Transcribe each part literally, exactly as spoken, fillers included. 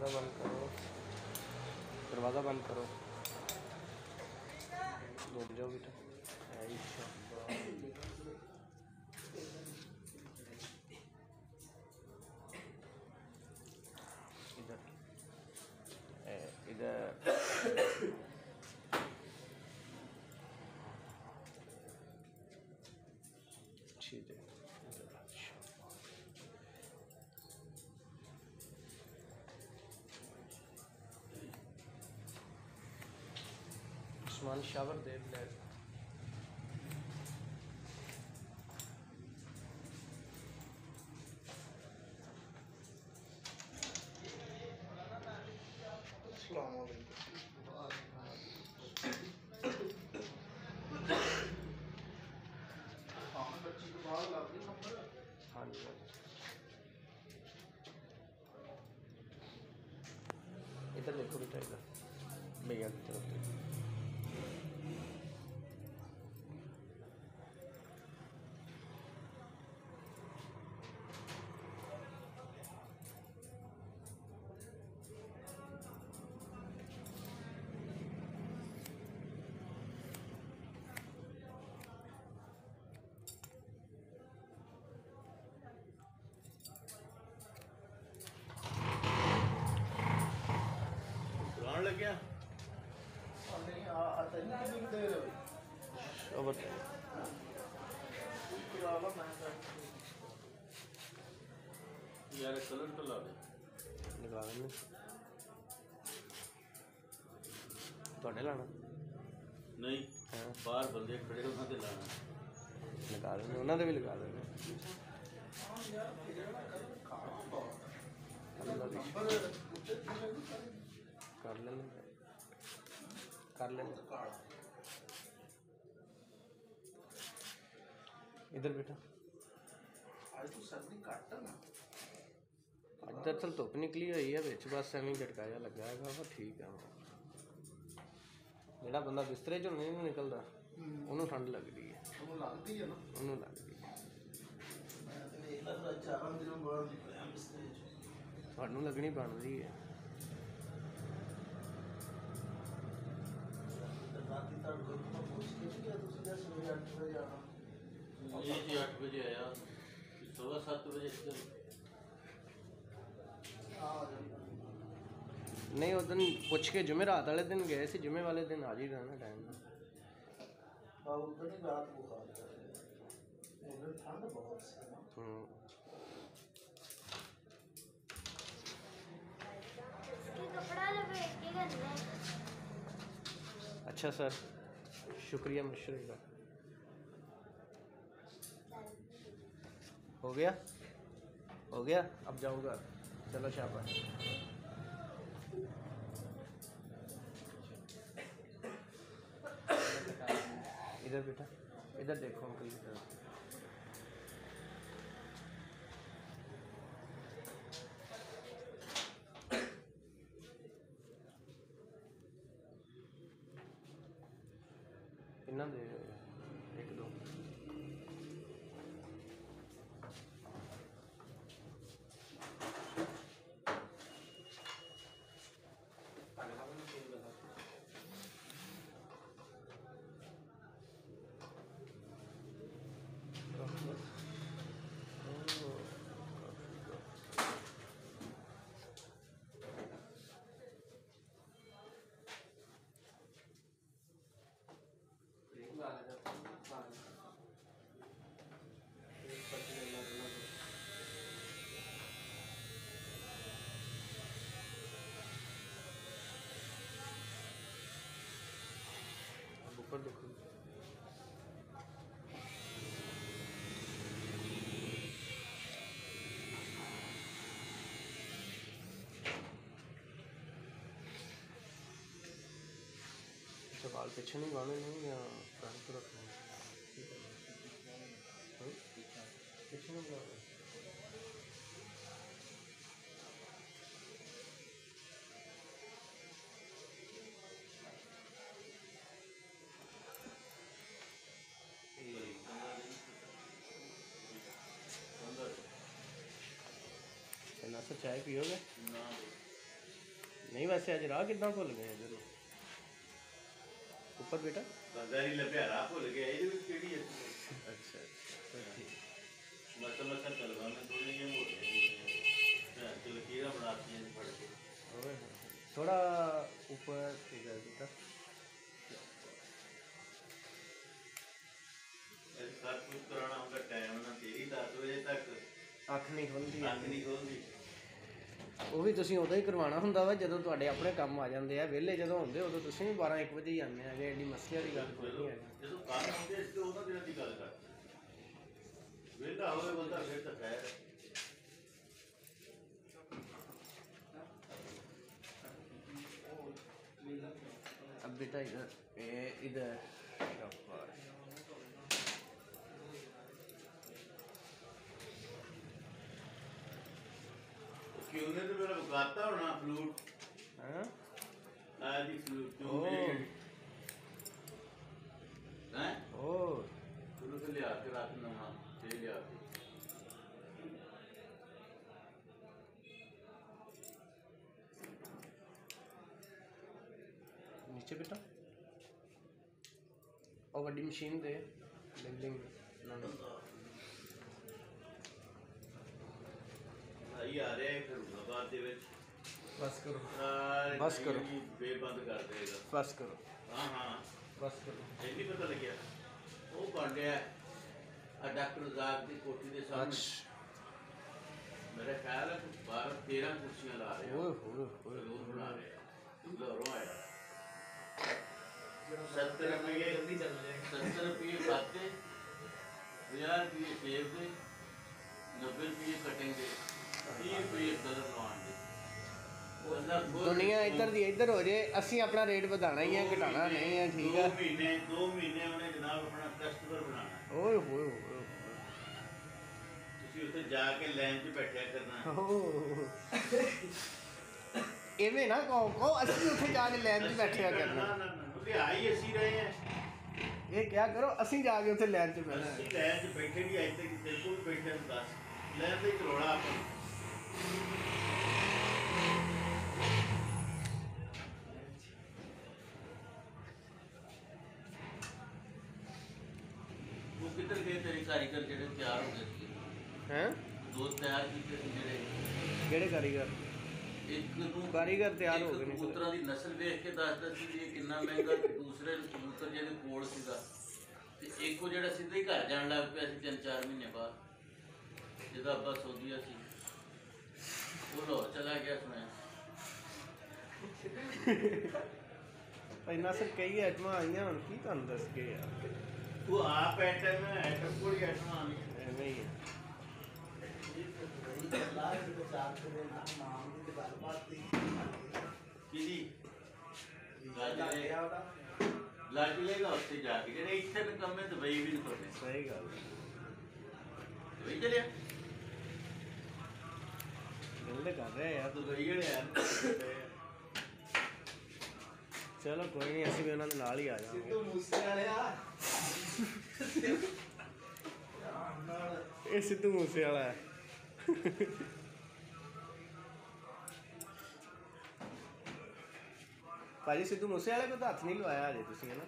दरवाज़ा बंद करो, दरवाज़ा बंद करो, घूम जाओ बेटा। इधर इधर ठीक है। उस्मान शावर दे ले। हाँ जी इधर देखो बेटा, इधर भैया की तरफ देखो। लग गया यार, कलर तो ला दे लगा देंगे थोड़े लाना नहीं। हाँ बाहर बंदे खड़े उन्होंने लाना लगा देंगे, उन्होंने भी लगा देंगे। कर लेंगे कर लेंगे इधर बेटा। आज तो सर्दी घट है ना, अज दरअसल धुप निकली हुई है, बिच बस एवं झटका जा लगा है। वो ठीक है, जोड़ा बंदा बिस्तरे चो नहीं निकलता उन्होंने ठंड लगती है, लगती है ना, उन्होंने लगती है। थानू लगनी बन रही है। ये आठ बजे आया, सुबह सात बजे नहीं उस दिन पूछ के जुमे रात वाले दिन गए थे, जुमे वाले दिन आज ही रहना टाइम अच्छा सर, शुक्रिया मशरूम का। हो गया हो गया अब जाऊँगा, चलो शाबाश। इधर बेटा, इधर देखो अंकल की तरफ। कितना दे एक दो ऊपर देखो। अच्छा बाल पीछे नहीं गाने नहीं या फ्रंट पर रखना पीछे नहीं गाने। ना सर चाय पियोगे? नहीं वैसे अज राह कितना भुल गए इधर ऊपर बेटा गंगारी लभ्यारा भुल गया ਇਹਦੇ ਵਿੱਚ ਕਿਹੜੀ ਹੈ अच्छा ठीक मत मत कलवा में थोड़ी ये मोटे हैं तो लकीरा बनाती हैं पड़ के ओए थोड़ा ऊपर इधर बेटा सब कुछ कराना होगा टाइम ना तेरी दस बजे तक ਅੱਖ ਨਹੀਂ ਖੁੱਲਦੀ ਅੱਖ ਨਹੀਂ ਖੋਲਦੀ ਉਹ ਵੀ ਤੁਸੀਂ ਉਦੋਂ ਹੀ ਕਰਵਾਉਣਾ ਹੁੰਦਾ ਵਾ ਜਦੋਂ ਤੁਹਾਡੇ ਆਪਣੇ ਕੰਮ ਆ ਜਾਂਦੇ ਆ ਵਿਹਲੇ ਜਦੋਂ ਹੁੰਦੇ ਉਦੋਂ ਤੁਸੀਂ ਵੀ ਬਾਰਾਂ ਇੱਕ ਵਜੇ ਹੀ ਆਉਂਦੇ ਹੈਗੇ ਐਡੀ ਮਸਲੇ ਵਾਲੀ ਗੱਲ ਕੋਈ ਨਹੀਂ ਹੈਗੀ ਜਦੋਂ ਕੰਮ ਹੁੰਦੇ ਇਸ ਤੋਂ ਉਹਨਾਂ ਦਿਨਾਂ ਦੀ ਗੱਲ ਕਰ ਵਿਹਲਾ ਹੋਵੇ ਬੰਦਾ ਫਿਰ ਤਾਂ ਖੈਰ अब बेटा इधर ये इधर क्यों ने तो मेरा गाता होना फ्लूट हाँ आज ही फ्लूट क्यों ओ हैं ओ शुरू से ले आके रात में ना ले ले आके नीचे बेटा और बड़ी मशीन दे बिल्डिंग भाई आ रहे हैं फिर बात दे विच बस करो सारे बस करो बेबंद कर देगा बस करो हाँ हाँ बस करो ये नहीं पता लग गया वो कांडे आ डॉक्टर जाग की कोठी के सामने मेरा ख्याल है कुछ बारह तेरह कुर्सियां ला रहे हैं ओए ओए ओए जरूर बना रहे हैं लोरों आया सत्तर रुपये सत्तर रुपये खाते हजार रुपये सेब के नब्बे रुपये कटेंगे तीह रुपये कलर लवाएंगे दुनिया इधर दी इधर हो जाए ਅਸੀਂ ਆਪਣਾ ਰੇਟ ਵਧਾਣਾ ਹੀ ਹੈ ਘਟਾਣਾ ਨਹੀਂ ਹੈ ਠੀਕ ਹੈ दो महीने दो महीने ਉਹਨੇ ਜਨਾਬ ਆਪਣਾ ਕਸਟਮਰ ਬਣਾਉਣਾ ਓਏ ਹੋਏ ਹੋਏ ਤੁਸੀਂ ਉੱਥੇ ਜਾ ਕੇ ਲਾਈਨ 'ਚ ਬੈਠਿਆ ਕਰਨਾ ਐਵੇਂ ਨਾ ਕਹੋ ਕਹੋ ਅਸੀਂ ਉੱਥੇ ਜਾ ਕੇ ਲਾਈਨ 'ਚ ਬੈਠਿਆ ਕਰਨਾ ਨਾ ਨਾ ਨਾ ਉਹਦੇ ਆਈ ਅਸੀਂ ਰਹੇ ਹਾਂ ਇਹ ਕਿਆ ਕਰੋ ਅਸੀਂ ਜਾ ਕੇ ਉੱਥੇ ਲਾਈਨ 'ਚ ਬੈਠਣਾ ਅਸੀਂ ਲਾਈਨ 'ਚ ਬੈਠੇ ਨਹੀਂ ਅੱਜ ਤੱਕ ਕਿਸੇ ਕੋਲ ਬੈਠੇ ਨੂੰ ਦੱਸ ਲਾਈਨ ਤੇ ਕਰੋੜਾ ਆਪਾਂ वो किधर गए तेरे कारीगर जेडे तैयार हो गए थे हैं दो तैयार कीते थे जेडे ਕਿਹੜੇ ਕਾਰੀਗਰ एक नूं कारीगर तैयार हो गए ने कबूतरां दी नस्ल देख के दसदा सी कि कितना महंगा ते दूसरे कबूतर जेडे कोल सीगा ते एक वो जेड़ा सीधा ही घर जान लग पिया सी तीन चार महीने बाद जेदा अब्बा सऊदीया सी वो लाहौर चला गया सुनाया ਇੰਨਾ ਸਰ ਕਈ ਆਈਟਮਾਂ ਆਈਆਂ ਹੁਣ ਕੀ ਤੁਹਾਨੂੰ ਦੱਸ ਕੇ ਯਾਰ तू आप आइटम में आइटम कोई आइटम आनी ਐਵੇਂ ਹੀ ਹੈ किदी लग लेगा उससे जाके जेडे इत्थे निकम्मे दुबई भी नहीं करते ਸਹੀ ਗੱਲ दुबई चलिया ਗੱਲ ਕਰ ਰਿਹਾ ਯਾਰ दुबई जेडे यार ਚਲੋ ਕੋਈ ਨਹੀਂ ਅਸੀਂ ਵੀ ਉਹਨਾਂ ਦੇ ਨਾਲ ਹੀ ਆ ਜਾਵਾਂਗੇ ਸਿੱਧੂ ਮੂਸੇ ਵਾਲਿਆ ਇਹ ਸਿੱਧੂ ਮੂਸੇ ਵਾਲਾ ਹੈ ਭਾਜੀ ਸਿੱਧੂ ਮੂਸੇ ਵਾਲੇ ਕੋ ਤਾਂ ਹੱਥ ਨਹੀਂ ਲਵਾਇਆ ਅਜੇ ਤੁਸੀਂ ਹੈ ਨਾ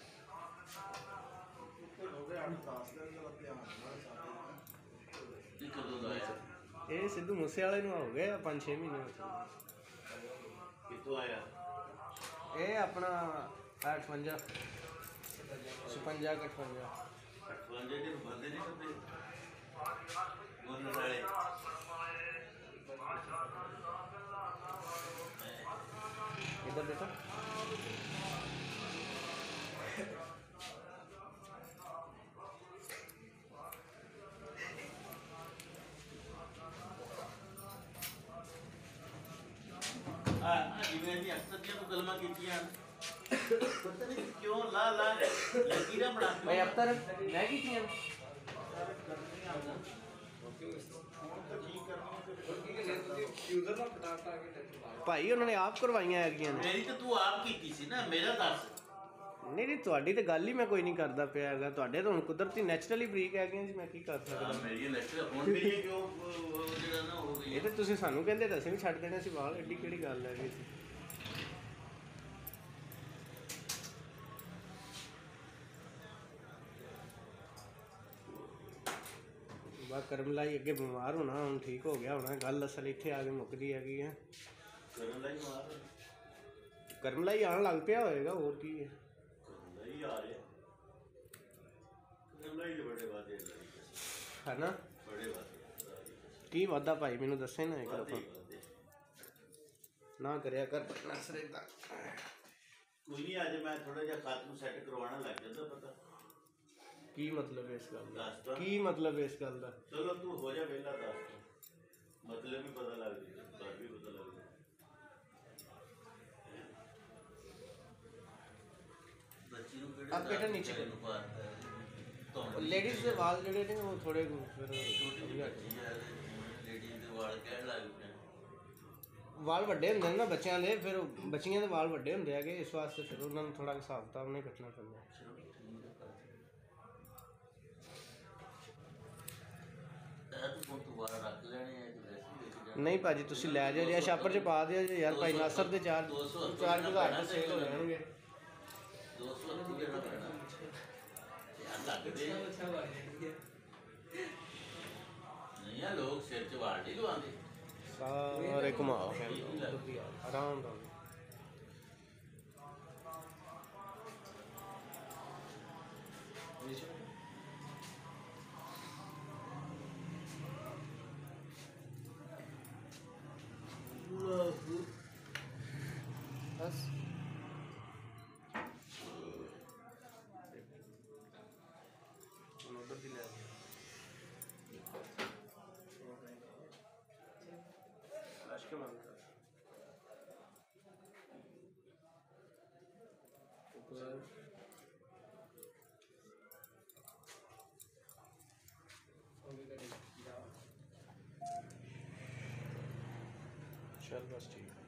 कदों दा आया ਇਹ ਸਿੱਧੂ ਮੂਸੇ ਵਾਲੇ ਨੂੰ ਹੋ ਗਏ ਪੰਜ ਛੇ ਮਹੀਨੇ ਹੋ ਗਏ कितों आया ਇਹ ਆਪਣਾ ਅਠਵੰਜਾ ਛਪੰਜਾ ਅਠਵੰਜਾ अठवंजे दिन बंदे नहीं करते बोलने वाले इधर देखो जिवें दी अक्सर दियां तो गलमां कीतियां पता नहीं क्यों ला ला लकीरां बना के भाई अब तक मैं की थी ਭਾਈ ਉਹਨਾਂ ਨੇ ਆਪ ਕਰਵਾਈਆਂ ਹੈਗੀਆਂ ਨੇ ਮੇਰੀ ਤਾਂ ਤੂੰ ਆਪ ਕੀਤੀ ਸੀ ਨਾ ਮੇਰਾ ਦੱਸ ਨਹੀਂ ਨਹੀਂ ਤੁਹਾਡੀ ਤੇ ਗੱਲ ਹੀ ਮੈਂ ਕੋਈ ਨਹੀਂ ਕਰਦਾ ਪਿਆ ਹੈਗਾ ਤੁਹਾਡੇ ਤਾਂ ਹੁਣ ਕੁਦਰਤੀ ਨੈਚੁਰਲੀ ਬਰੀਕ ਹੈਗੀਆਂ ਜੀ ਮੈਂ ਕੀ ਕਰ ਸਕਦਾ ਮੇਰੀ ਲੈਕਚਰ ਹੁਣ ਮੇਰੀ ਕਿਉਂ ਜਿਹੜਾ ਨਾ ਹੋ ਗਈ ਇਹ ਤੇ ਤੁਸੀਂ ਸਾਨੂੰ ਕਹਿੰਦੇ ਤਾਂ ਅਸੀਂ ਵੀ ਛੱਡ ਦੇਣਾ ਸੀ ਵਾਲ ਐਡੀ ਕਿਹੜੀ ਗੱਲ ਹੈਗੀ ਸੀ ਬਾ ਕਰਮ ਲਾਈ ਅੱਗੇ ਬਿਮਾਰ ਹੋਣਾ, ਹੁਣ ਠੀਕ ਹੋ ਗਿਆ ਹੋਣਾ। ਗੱਲ ਅਸਲ ਇੱਥੇ ਆ ਕੇ ਮੁੱਕਦੀ ਹੈਗੀ ਆ। ਕਰਨ ਲਈ ਮਾਰ ਕਰਮ ਲਾਈ ਆਉਣ ਲੱਗ ਪਿਆ ਹੋਏਗਾ, ਹੋਰ ਕੀ ਹੈ। ਕਰਨ ਲਈ ਆ ਰਿਹਾ ਕਰਨ ਲਈ ਬੜੇ ਵਾਦੇ ਹੈ ਨਾ, ਬੜੇ ਵਾਦੇ ਕੀ ਵਾਦਾ ਭਾਈ ਮੈਨੂੰ ਦੱਸੇ ਨਾ ਇੱਕ ਵਾਦੇ ਦਫਾ। ਨਾ ਕਰਿਆ ਕਰ ਨਸਰੇ ਦਾ। ਕੋਈ ਨਹੀਂ, ਅੱਜ ਮੈਂ ਥੋੜਾ ਜਿਹਾ ਖਾਤ ਨੂੰ ਸੈੱਟ ਕਰਵਾਉਣਾ ਲੱਗ ਜਾਂਦਾ। ਪਤਾ ਕੀ ਮਤਲਬ ਇਸ ਗੱਲ ਦਾ? ਦੱਸ ਤਾ। ਕੀ ਮਤਲਬ ਇਸ ਗੱਲ ਦਾ? ਚਲੋ ਤੂੰ ਹੋ ਜਾ ਵਿਹਲਾ, ਦੱਸ ਮਤਲਬ ਵੀ ਪਤਾ ਲੱਗ ਜਾਏਗਾ, ਤੁਹਾਨੂੰ ਵੀ ਪਤਾ ਲੱਗ ਜਾਏਗਾ। ਬੱਚੀ ਨੂੰ ਕਿਹੜੇ ਆਪ ਬੇਟਾ ਨੀਚੇ ਨੂੰ ਪਾਰਦਾ ਲੇਡੀਜ਼ ਦੇ ਵਾਲ ਜਿਹੜੇ ਨੇ ਉਹ ਥੋੜੇ ਫਿਰ ਛੋਟੀ ਜਿਹੀ ਬੱਚੀ ਹੈ, ਲੇਡੀ ਦੇ ਵਾਲ ਕਹਿਣ ਲੱਗ ਪਏ। ਵਾਲ ਵੱਡੇ ਹੁੰਦੇ ਨੇ ਨਾ ਬੱਚਿਆਂ ਦੇ, ਫਿਰ ਬੱਚੀਆਂ ਦੇ ਵਾਲ ਵੱਡੇ ਹੁੰਦੇ ਹੈਗੇ, ਇਸ ਵਾਸਤੇ ਫਿਰ ਉਹਨਾਂ ਨੂੰ ਥੋੜਾ ਹਿਸਾਬ ਕਿਤਾਬ ਨਹੀਂ ਕੱਟਣਾ ਪੈਂਦਾ। ਨਹੀਂ ਭਾਜੀ ਤੁਸੀਂ ਲੈ ਜਾਓ, ਜਾਂ ਛਾਪਰ ਚ ਪਾ ਦਿਓ ਜੀ ਯਾਰ। ਭਾਈ ਨਾਸਰ ਦੇ ਚਾਰ ਚਾਰ ਹਜ਼ਾਰ ਦੇ ਸੇਲ ਹੋ ਜਾਣਗੇ। ਦੋ ਸੌ ਅੱਸੀ ਦੇਣਾ ਪੈਣਾ ਯਾਰ, ਲੱਗਦੇ ਨਹੀਂ ਆ ਲੋਕ ਸਿਰ ਚ ਵਾਲ ਨਹੀਂ ਲਵਾਉਂਦੇ। ਸਾਰੇ ਘੁਮਾਓ ਆਰਾਮ ਨਾਲ। बस उधर भी ले लाश के मांग चल बस ठीक है।